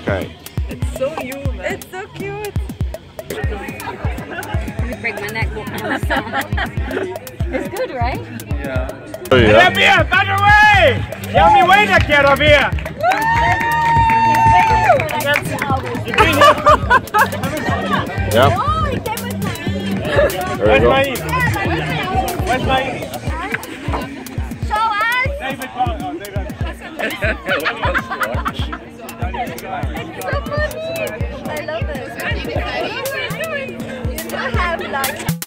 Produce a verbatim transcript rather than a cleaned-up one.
Okay. It's so you, man. It's so cute. You break my neck walking on the sun. It's good, right? Yeah. Oh, yeah. Here, back away! Tell me way to get over here! Yep. There you Where's go. my eat? Where's my eat? Show us. David Park. Oh, David. It's so funny. I love it. You still have like.